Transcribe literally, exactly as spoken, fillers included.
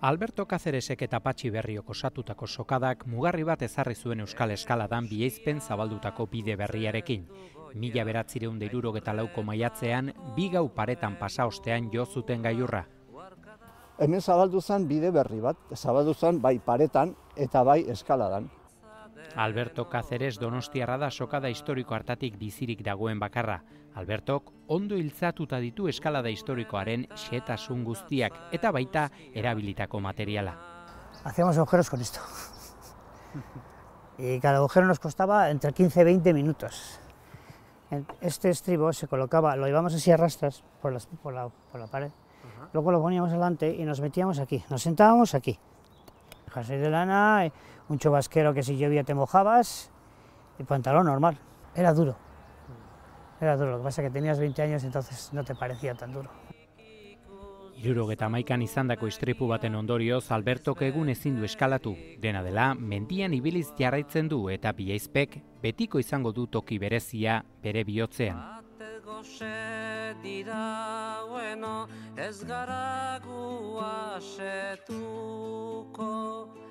Alberto Cáceresek eta Patxi Berriok osatutako sokadak mugarri bat ezarri zuen Euskal Eskaladan Biaizpen zabaldutako bide berriarekin. Mila beratzireun da hirurogeta lauko maiatzean, bi gau paretan pasa ostean jo zuten gailurra. Hemen zabaldu zen bide berri bat, zabaldu zen bai paretan eta bai eskaladan. Alberto Cáceres donostiarra da sokada historiko hartatik bizirik dagoen bakarra. Albertok ondo hiltzatuta ditu eskalada historikoaren xehetasun guztiak eta baita erabilitako materiala. Hacíamos agujeros con esto. Y cada agujero nos costaba entre quince y veinte minutos. Este estribo se colocaba, lo llevamos así a rastras por, las, por, la, por la pared. Uh-huh. Luego lo poníamos delante y nos metíamos aquí, nos sentábamos aquí. Jersey de lana, un chubasquero que si llovía te mojabas y pantalón normal. Era duro. Era duro, lo que pasa es que tenías veinte años, entonces no te parecía tan duro. Hirurogeta hamaikan izandako istripu baten ondorioz, Albertok egun ezin du eskalatu. Dena dela, mendian ibiliz jarraitzen du eta Biaizpek betiko izango du toki berezia bere bihotzean. Ez gara gu asetuko